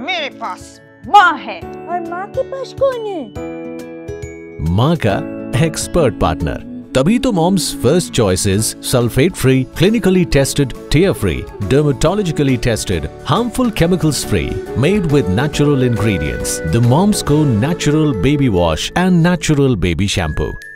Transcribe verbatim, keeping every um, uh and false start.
मेरे पास माँ है। और माँ के पास कौन है? माँ का एक्सपर्ट पार्टनर। तभी तो moms first choice is sulphate free, clinically tested, tear free, dermatologically tested, harmful chemicals free, made with natural ingredients. The Moms Co natural baby wash and natural baby shampoo.